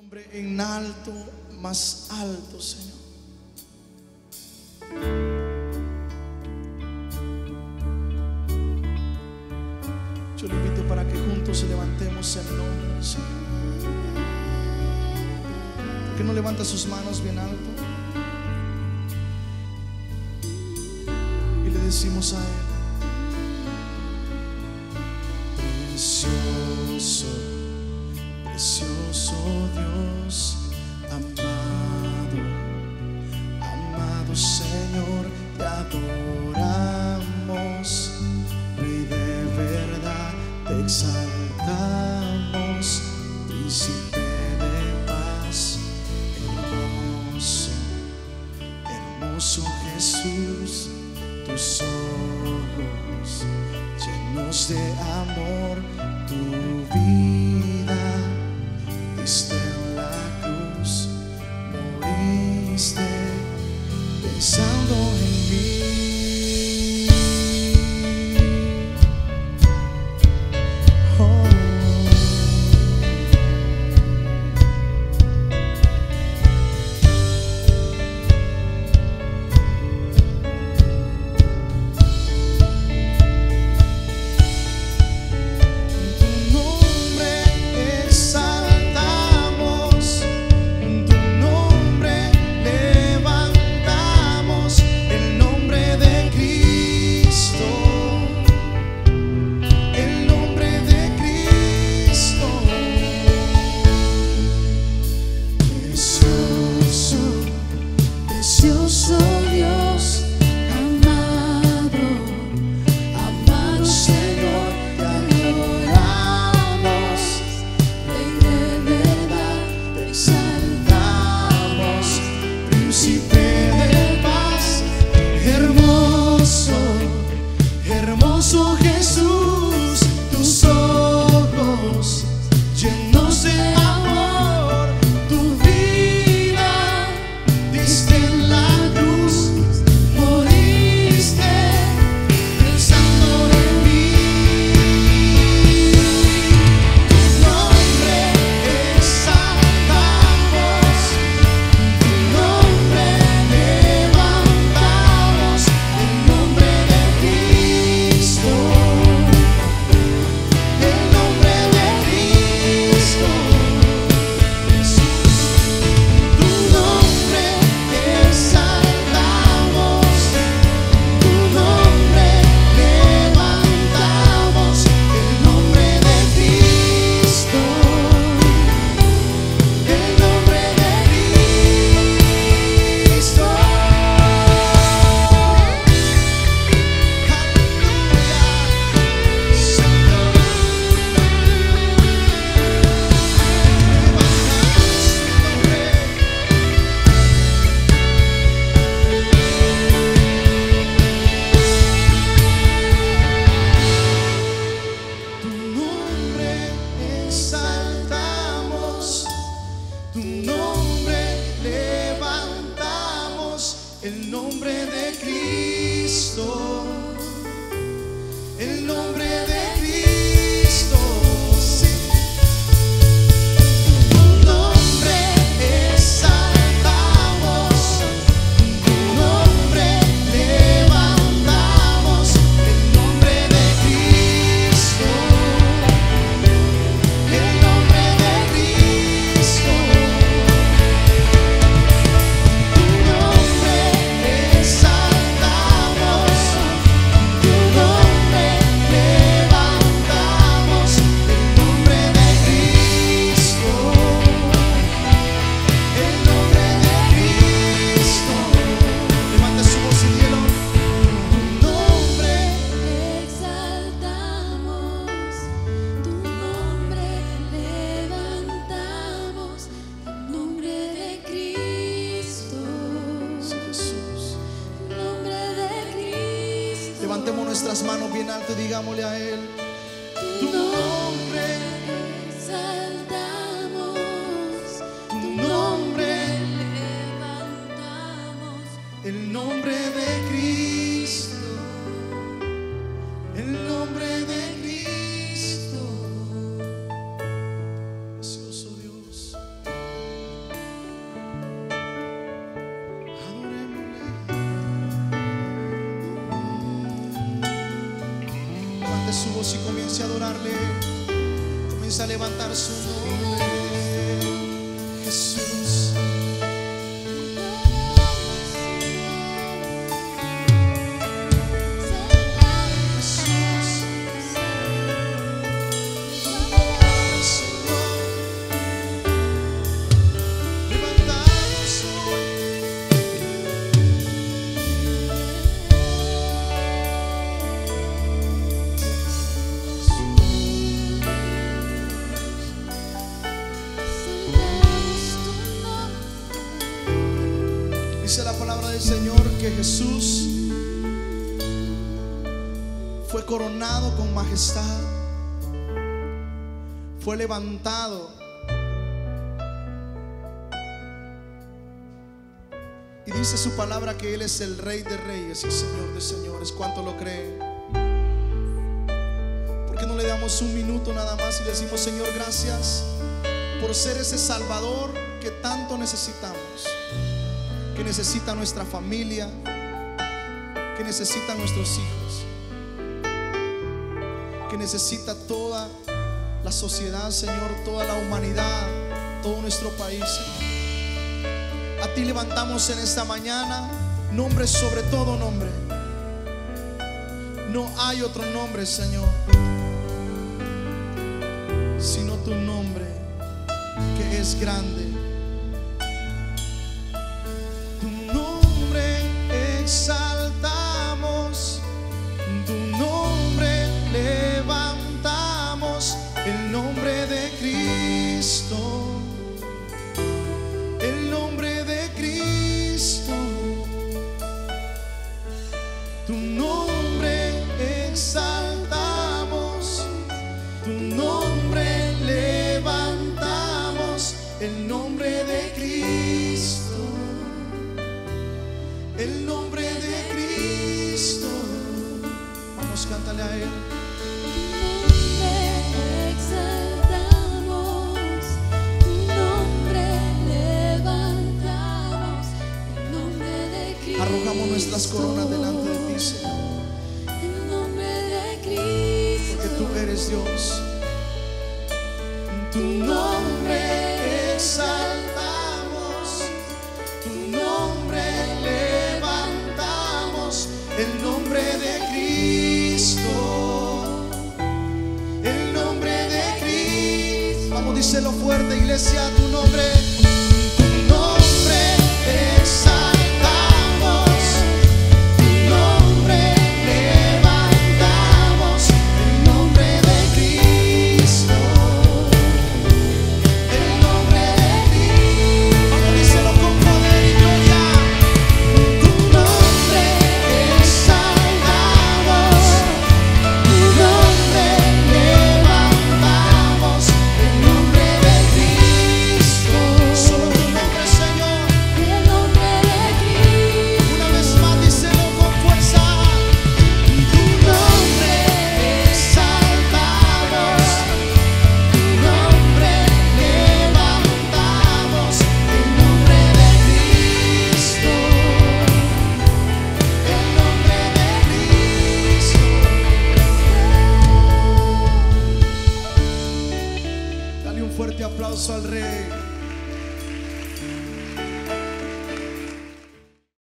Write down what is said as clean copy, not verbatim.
nombre en alto, más alto, Señor. Yo le invito para que juntos levantemos el nombre del Señor. ¿Por qué no levanta sus manos bien alto? Y le decimos a Él: precioso, precioso Dios, amado, amado Señor, te adoramos, Rey de verdad, te exaltamos, Príncipe de paz, hermoso, hermoso Jesús, tus ojos llenos de amor, tu vida diste en la cruz, moriste pensando en mí. Oh. Precioso Dios, amado, amado Señor, te adoramos, Rey de verdad, te exaltamos, Príncipe de paz, hermoso, hermoso Jesús, tus ojos llenos de amor, tu vida diste en la cruz, moriste pensando en mí. Tu nombre exaltamos, tu nombre levantamos, el nombre de Cristo, el nombre de Cristo. Tu nombre exaltamos, tu nombre levantamos, el nombre de Cristo, el nombre de Cristo. Tu nombre exaltamos, tu nombre levantamos, el nombre de Cristo, el nombre de Cristo. Sí. Tu nombre exaltamos, tu nombre levantamos, el nombre de Cristo, el nombre de Cristo. Tu nombre exaltamos, tu nombre levantamos, el nombre de Cristo, el nombre de Cristo. Levanta su voz y dígalo. Tu nombre Exaltamos, tu nombre levantamos, el nombre de Cristo, Sí, Jesús. el nombre de Cristo. Levantemos nuestras manos bien alto y digámosle a Él: tu nombre, Exaltamos, tu nombre, levantamos, el nombre de Cristo, el nombre de Cristo. Precioso Dios. levante su voz y comience a adorarle. Comience a levantar su nombre. Jesús. Dice la palabra del Señor que Jesús fue coronado con majestad, fue levantado y dice su palabra que Él es el Rey de Reyes y Señor de Señores. ¿Cuánto lo creen? ¿Por qué no le damos un minuto nada más y decimos: Señor, gracias por ser ese Salvador que tanto necesitamos, que necesita nuestra familia, que necesita nuestros hijos, que necesita toda la sociedad, Señor, toda la humanidad, todo nuestro país, Señor. A ti levantamos en esta mañana nombre sobre todo nombre. No hay otro nombre, Señor, sino tu nombre, que es grande. Exaltamos tu nombre, levantamos el nombre de Cristo, el nombre de Cristo, tu nombre exaltamos, tu nombre levantamos, el nombre de Cristo, el nombre de Cristo. Vamos, cántale a Él. Tu nombre levantamos, el nombre de Cristo. Arrojamos nuestras coronas delante de ti, Señor, El nombre de Cristo. porque tú eres Dios. Tu nombre exaltamos, tu nombre levantamos, el nombre de Cristo, el nombre de Cristo. Vamos, díselo fuerte, iglesia.